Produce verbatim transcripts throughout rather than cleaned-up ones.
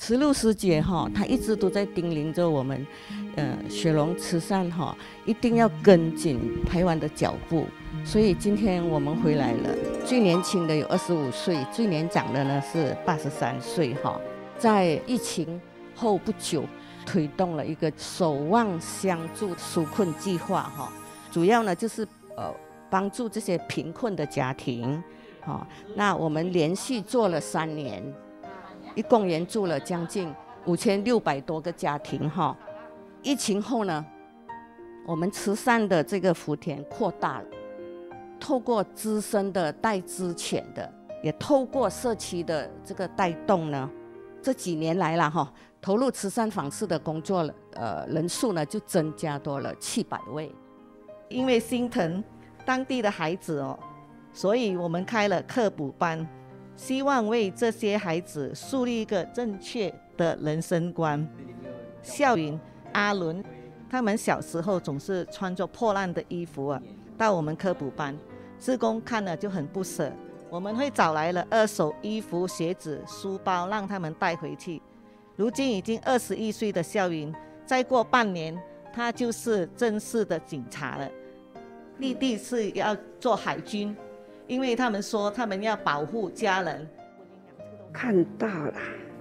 石路师姐哈，她一直都在叮咛着我们，呃，雪龙慈善哈，一定要跟紧台湾的脚步。所以今天我们回来了，最年轻的有二十五岁，最年长的呢是八十三岁哈。在疫情后不久，推动了一个守望相助纾困计划哈，主要呢就是呃帮助这些贫困的家庭。好，那我们连续做了三年，一共援助了将近五千六百多个家庭哈。疫情后呢，我们慈善的这个福田扩大了，透过资深的带资浅的，也透过社区的这个带动呢，这几年来了哈，投入慈善访视的工作呃人数呢就增加多了七百位。 因为心疼当地的孩子哦。所以我们开了课补班，希望为这些孩子树立一个正确的人生观。孝云、阿伦，他们小时候总是穿着破烂的衣服啊，到我们课补班，志工看了就很不舍。我们会找来了二手衣服、鞋子、书包，让他们带回去。如今已经二十一岁的孝云，再过半年，他就是正式的警察了。弟弟是要做海军。因为他们说他们要保护家人。 看到了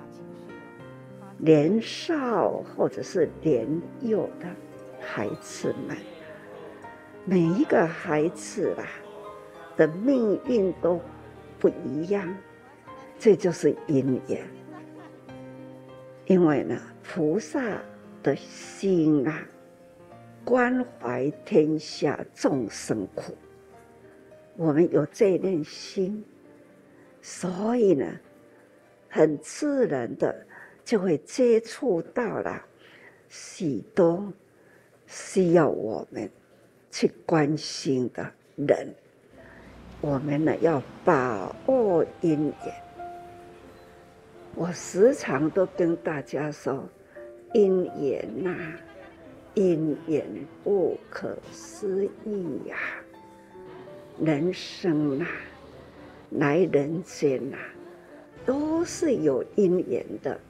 年少或者是年幼的孩子们，每一个孩子啦的命运都不一样，这就是因缘。因为呢，菩萨的心啊，关怀天下众生苦。我们有这念心，所以呢，很自然的就会接触到了许多需要我们去关心的人。我们呢要把握因缘。我时常都跟大家说，因缘呐、啊，因缘不可思议呀、啊。人生啊，来人间啊，都是有因缘的。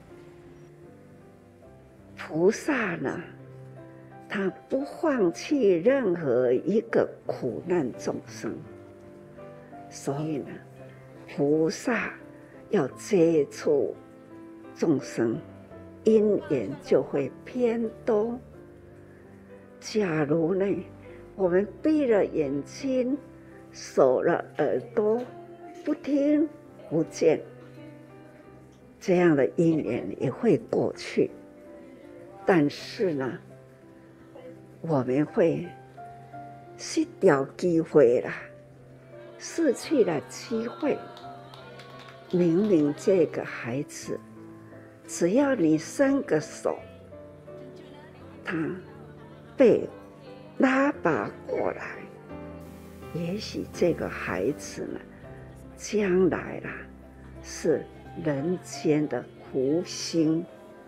菩萨呢，他不放弃任何一个苦难众生，所以呢，菩萨要接触众生，因缘就会偏多。假如呢，我们闭了眼睛，守了耳朵，不听不见，这样的因缘也会过去。但是呢，我们会失掉机会了，失去了机会。明明这个孩子，只要你伸个手，他被拉拔过来。也许这个孩子呢，将来啦是人间的福星。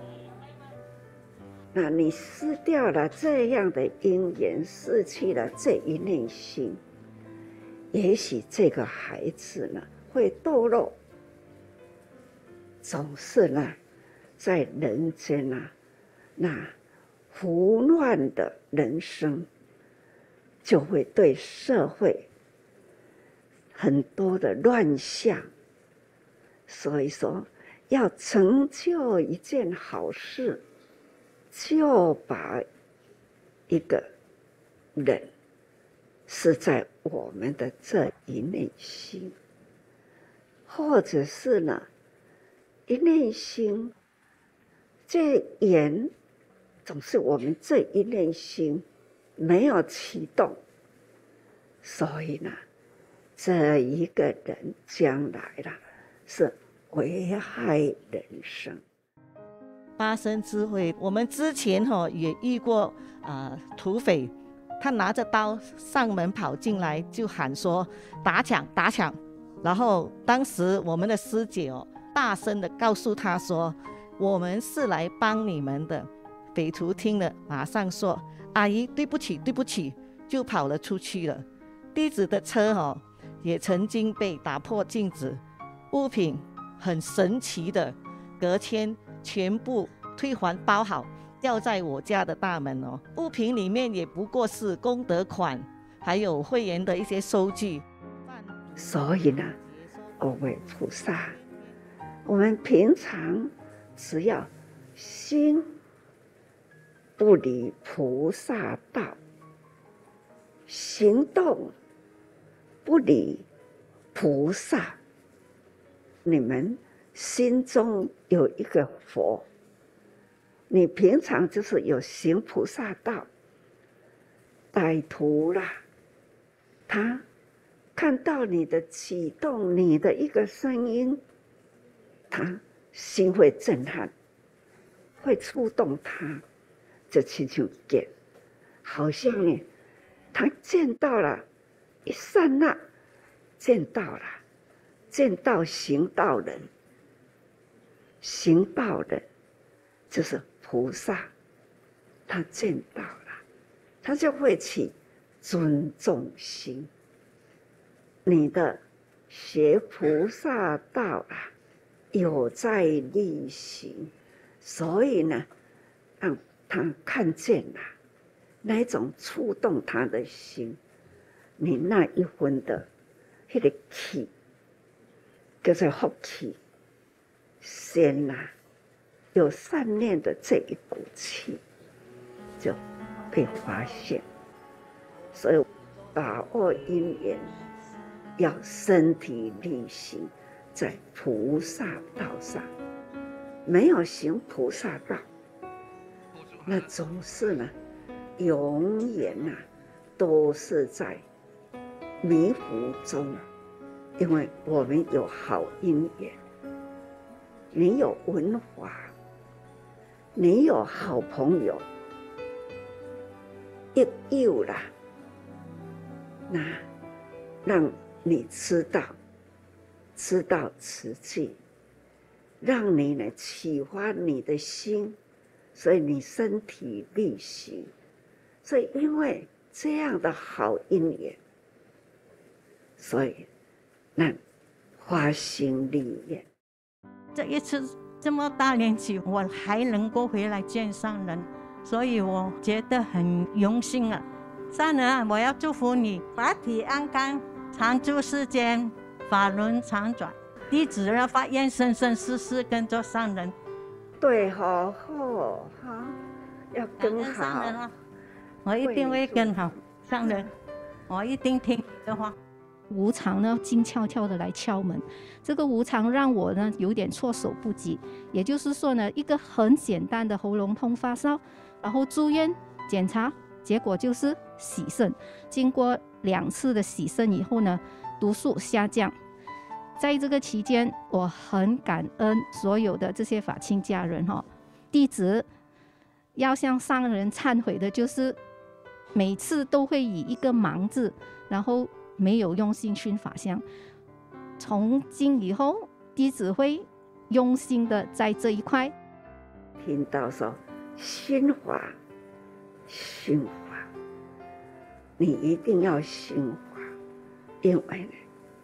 那你失掉了这样的因缘，失去了这一念心，也许这个孩子呢会堕落，总是呢在人间啊那胡乱的人生。就会对社会很多的乱象，所以说要成就一件好事，就把一个人是在我们的这一念心，或者是呢一念心，这缘总是我们这一念心没有启动，所以呢，这一个人将来啦是危害人生。 八生智慧，我们之前哈、哦、也遇过啊、呃、土匪，他拿着刀上门跑进来，就喊说打抢打抢，然后当时我们的师姐哦大声的告诉他说，我们是来帮你们的。匪徒听了，马上说阿姨对不起对不起，就跑了出去了。弟子的车哦也曾经被打破镜子，物品很神奇的，隔天全部退还包好，吊在我家的大门哦。物品里面也不过是功德款，还有会员的一些收据。 所以呢，各位菩萨，我们平常只要心不离菩萨道，行动不离菩萨，你们心中有一个佛，你平常就是有行菩萨道，歹徒啦，他看到你的启动，你的一个声音，他心会震撼，会触动他，这亲像见，好像呢，他见到了，一刹那见到了，见到行道人，行道人就是菩萨，他见到了，他就会起尊重心。你的学菩萨道啊，有在力行，所以呢，让他看见了那种触动他的心，你那一分的那个气，叫做福气，先呐、啊，有善念的这一股气，就被发现。所以把握因缘，要身体力行在菩萨道上，没有行菩萨道，那总是呢，永远呐、啊、都是在迷糊中，因为我们有好因缘，你有文华，你有好朋友，一有啦，那让你知道，知道慈济，让你呢启发你的心，所以你身体力行，所以因为这样的好因缘，所以那发心立愿。 这一次这么大年纪，我还能够回来见上人，所以我觉得很荣幸啊！上人啊，我要祝福你法体安康，常住世间，法轮常转。弟子要发愿生生世世跟着上人。 对，好好哈，要跟好。 上人啊，我一定会跟好上人，我一定听你的话。 无常呢，静悄悄的来敲门，这个无常让我呢有点措手不及。也就是说呢，一个很简单的喉咙痛发烧，然后住院检查，结果就是洗肾。经过两次的洗肾以后呢，毒素下降。在这个期间，我很感恩所有的这些法亲家人哈、哦，弟子要向上人忏悔的就是，每次都会以一个盲字，然后没有用心熏法香。从今以后，弟子会用心的在这一块。 听到说心法，心法，你一定要心法，因为呢，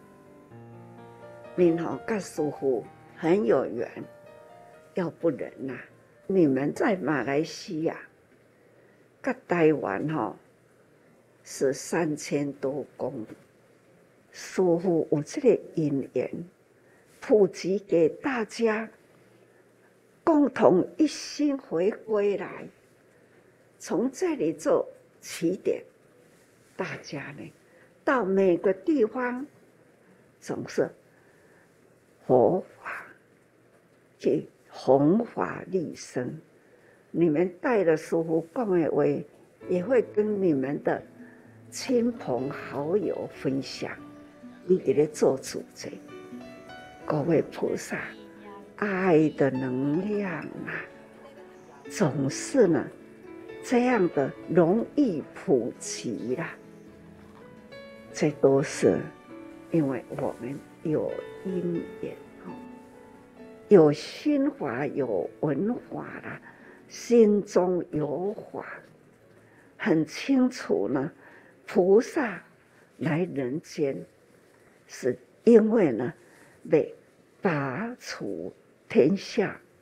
你好跟师父很有缘，要不然呐、啊，你们在马来西亚跟台湾哈、哦、是三千多公里。师父有这个因缘，普及给大家，共同一心回归来，从这里做起点，大家呢到每个地方总是佛法去弘法利生。你们带了师父讲的话，也会跟你们的亲朋好友分享。你给他做主者，各位菩萨，爱的能量啊，总是呢这样的容易普及啦。这都是因为我们有因缘哦，有心法，有文法啦，心中有法，很清楚呢。菩萨来人间，是因为呢，得拔除天下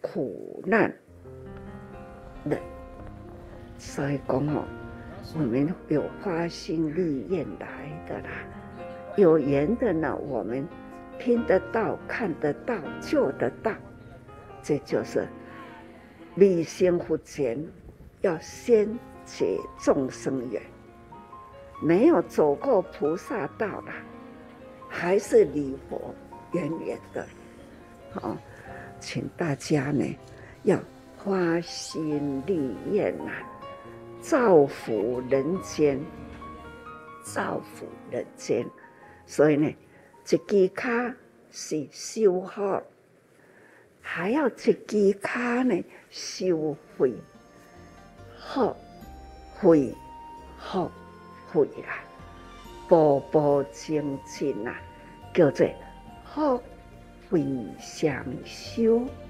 苦难人。所以讲哦，我们有发心立愿来的啦，有缘的呢，我们听得到、看得到、救得到，这就是立心福前，要先解众生缘。没有走过菩萨道啦，还是离佛远远的。好，请大家呢要发心立愿啊，造福人间，造福人间。所以呢，一支脚是修福，还要一支脚呢修慧，福慧福慧啦，步步精进啊，叫做福慧双修。